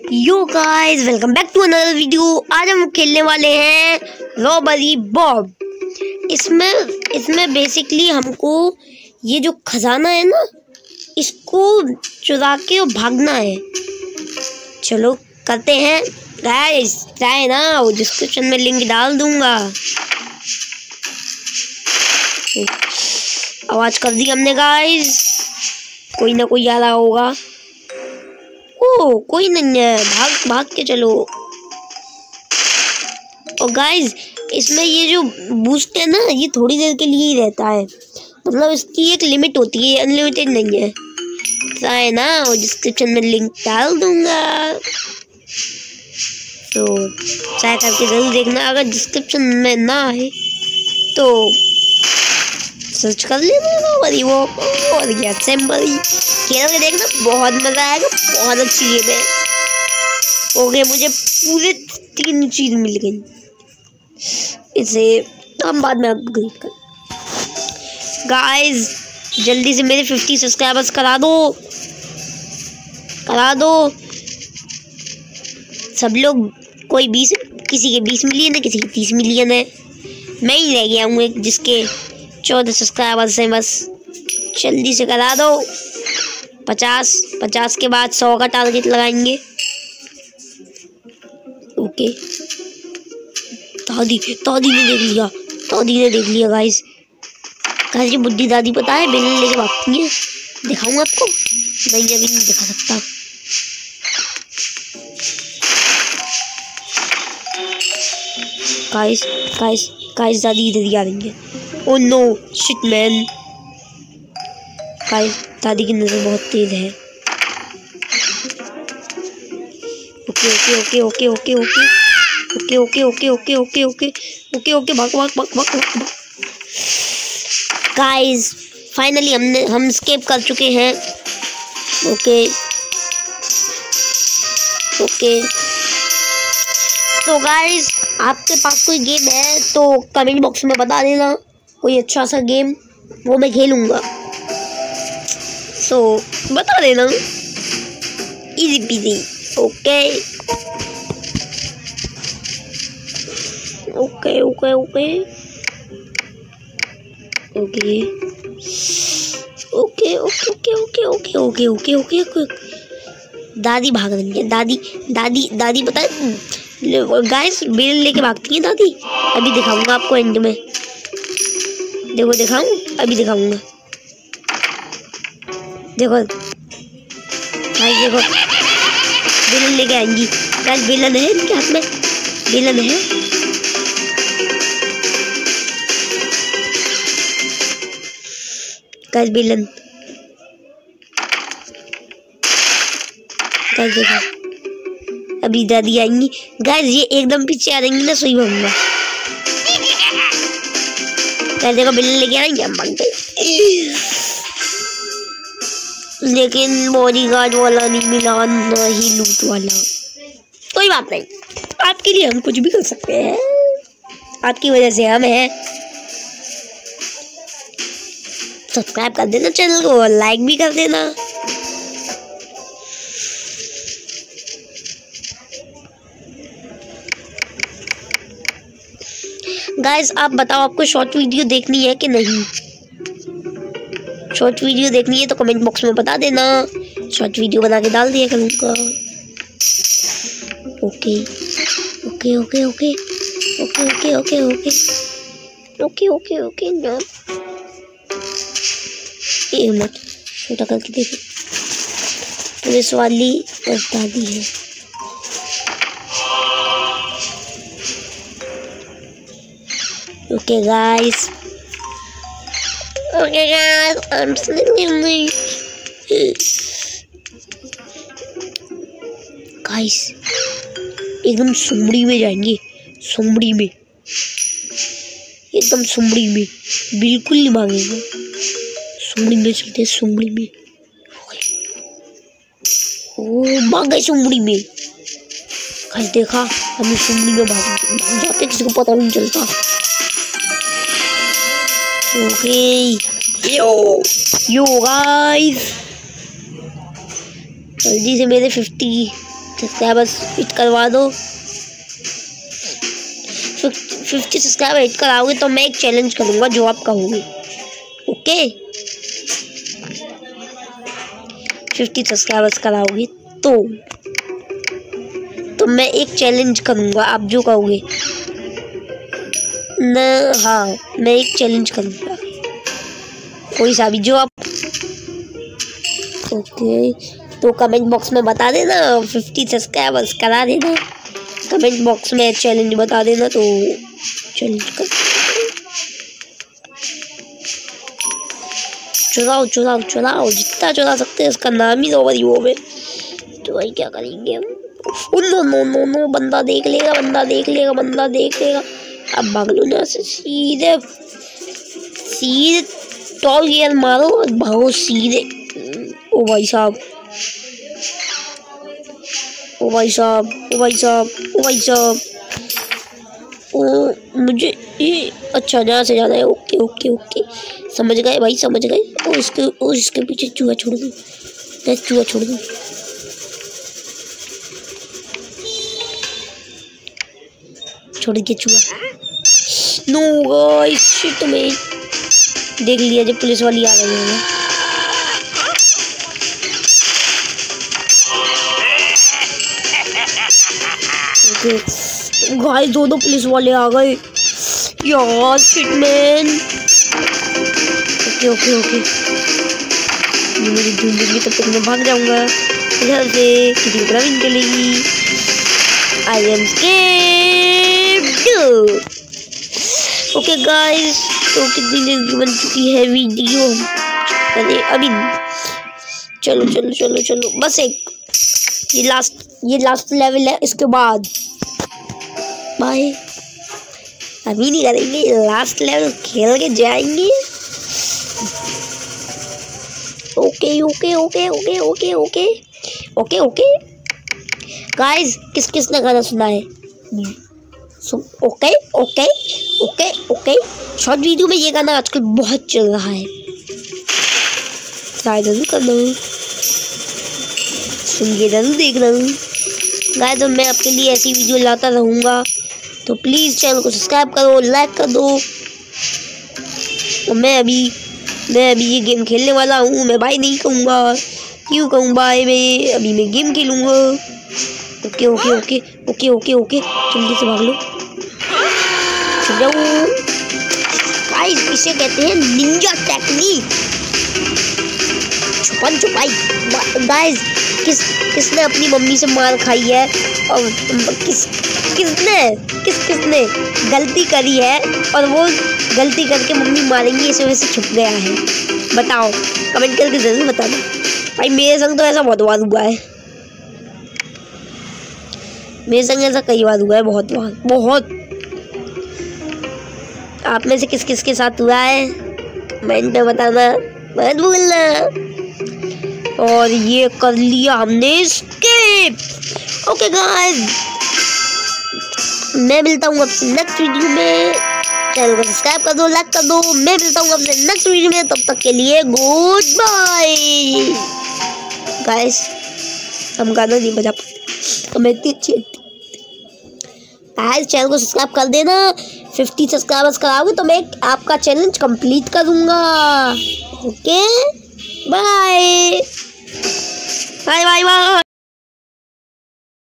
Yo guys, welcome back to another video. आज हम खेलने वाले हैं रॉबरी बॉब। इसमें बेसिकली हमको ये जो खजाना है ना, इसको चुरा के भागना है। चलो करते हैं गाइस, ट्राई ना। डिस्क्रिप्शन में लिंक डाल दूंगा। आवाज कर दी हमने गाइस, कोई ना कोई आ रहा होगा। ओ कोई नहीं है, भाग के चलो। और गाइस इसमें ये जो बूस्ट है ना, ये थोड़ी देर के लिए ही रहता है, मतलब इसकी एक लिमिट होती है, अनलिमिटेड नहीं है। ट्राई ना, और डिस्क्रिप्शन में लिंक डाल दूंगा, तो ट्राई करके जरूर देखना। अगर डिस्क्रिप्शन में ना आए तो सर्च कर लेना रॉबरी बॉब और क्या सिंपल खेल के देखना, बहुत मजा आएगा। बहुत अच्छी गेम है। ओके, मुझे पूरे 3 चीज मिल गई, इसे हम बाद में अपग्रेड कर। गाइस जल्दी से मेरे 50 सब्सक्राइबर्स करा दो सब लोग। कोई 20, किसी के 20 मिलियन है, किसी के 30 मिलियन है। मैं ही रह गया हूँ जिसके 14 सब्सक्राइबर्स हैं। बस जल्दी से करा दो। 50 के बाद 100 का टारगेट लगाएंगे। ओके, दादी ने देख लिया गाइस। ये बुड्ढी दादी पता है बेलन लेके भागती है। दिखाऊंगा आपको, नहीं अभी नहीं दिखा सकता। गाइस दादी इधर ही आ रही है। Oh no shit man. Guys दादी की नजर बहुत तेज है। ओके भाग। गाइस फाइनली हम एस्केप कर चुके हैं। ओके तो गाइस आपके पास कोई गेम है तो कमेंट बॉक्स में बता देना, कोई अच्छा सा गेम, वो मैं खेलूंगा। तो बता देना, इजी पीजी। ओके दादी भाग रही है। दादी पता है गाइस, बेल लेके भागती है दादी। अभी दिखाऊंगा आपको एंड में। दिखाऊं, अभी दिखाऊंगा। देखो बेलन लेके आएंगी गाइस। बेलन है इनके हाथ में, बेलन है। गाइस बेलन, गाइस देखो अभी दादी आएंगी। गाइस ये एकदम पीछे आ जाएंगी ना, सही होगा। गाइस देखो बेलन लेके आएंगे, हम भाग गए। लेकिन बॉडीगार्ड वाला नहीं मिला, ना ही लूट वाला। कोई बात नहीं, आपके लिए हम कुछ भी कर सकते हैं। आपकी वजह से हम हैं। सब्सक्राइब कर देना चैनल को, और लाइक भी कर देना। गाइस आप बताओ, आपको शॉर्ट वीडियो देखनी है कि नहीं? शॉर्ट वीडियो देखनी है तो कमेंट बॉक्स में बता देना, शॉर्ट वीडियो बना के डाल दिया करूँगा। ओके ना, एक मिनट छोटा करके देखो। पुलिस वाली दादी है। Okay guys, I'm sleeping. Guys एकदम सुमड़ी में जाएंगे, एकदम सुमड़ी में, बिल्कुल नहीं भागेंगे। सुमड़ी में चलते, सुमड़ी में। ओ भाग गए सुमड़ी में। गाइस देखा, हम सुमड़ी में भाग जाते, किसी को पता नहीं चलता। ओके यो गाइस जल्दी से मेरे 50 सब्सक्राइबर्स हिट करवा दो। 50 सब्सक्राइबर हिट कराओगे तो मैं एक चैलेंज करूँगा जो आप कहोगे। ओके 50 सब्सक्राइबर्स कराओगे तो मैं एक चैलेंज करूँगा, आप जो कहोगे न। हाँ मैं एक चैलेंज करूँगा कोई सा भी जो आप। ओके तो कमेंट बॉक्स में बता देना, 50 सब्सक्राइबर्स करा देना कमेंट बॉक्स में, चैलेंज बता देना तो चैलेंज कर। चुराओ चुराओ चुराओ जितना चुरा सकते हैं, इसका नाम ही ओवर वो में। तो भाई क्या करेंगे हम? नो नो नो नो, बंदा देख लेगा, बंदा देख लेगा, बंदा देख लेगा। अब भाग लो ना से, सीधे सीधे टॉल गियर मारो और भागो सीधे। ओ भाई साहब, ओ भाई साहब, ओ भाई साहब, ओ भाई साहब। ओ मुझे ये अच्छा जहाँ से जाना है। ओके ओके ओके समझ गए भाई, समझ गए। और इसके पीछे चूहा छोड़ दूँ, चूहा छोड़ दूँ। छोड़ के चूहा। नो गाइस शिट, में देख लिया जब पुलिस वाली आ गई है। गाइस दो पुलिस वाले आ गए यार, shit man. Okay okay okay मेरी ढूंढेंगे तब तक मैं भाग जाऊंगा इधर से, किसी तरह भी निकलेगी। I am scared. Okay guys तो कितनी देर की बन चुकी है वीडियो? अरे अभी चलो चलो चलो चलो, बस एक ये लास्ट लेवल है, इसके बाद बाय। अभी नहीं करेंगे, लास्ट लेवल खेल के जाएंगे। Okay okay okay okay okay okay okay okay guys किस किस ने गाना सुना है? Okay okay okay okay short video में ये गाना आजकल बहुत चल रहा है, ट्राई जरूर करना, सुन के जरूर देखना गाइस। तो मैं आपके लिए ऐसी वीडियो लाता रहूँगा, तो प्लीज़ चैनल को सब्सक्राइब करो, लाइक कर दो। और मैं अभी ये गेम खेलने वाला हूँ, मैं बाय नहीं कहूँगा। क्यों कहूँ बाय? मैं गेम खेलूँगा। Okay okay okay okay okay okay जल्दी से भाग लो, छुप जाओ गाइस। इसे कहते हैं निंजा टेक्निक, छुपन छुपाई गाइस। किसने अपनी मम्मी से मार खाई है और किसने गलती करी है और वो गलती करके मम्मी मारेंगी इस वजह से छुप गया है? बताओ, कमेंट करके जरूर बताना भाई। मेरे संग तो ऐसा बहुत बार हुआ है, मेरे संग ऐसा कई बार हुआ है, बहुत बार, बहुत। आप में से किस किस के साथ हुआ है कमेंट में बताना मत भूलना। और ये कर लिया हमने स्किप। ओके गाइस मैं मिलता हूँ आपसे नेक्स्ट वीडियो में, चैनल को सब्सक्राइब कर दो, लाइक कर दो। मैं मिलता हूँ आपसे नेक्स्ट वीडियो में, तब तक के लिए गुड बाय गाइस। हम गाना नहीं बजा पाते तो मैं इतनी अच्छी गाइस। चैनल को सब्सक्राइब कर देना, 50 सब्सक्राइबर्स कराओगे तो मैं आपका चैलेंज कंप्लीट करूँगा। Okay bye bye bye bye.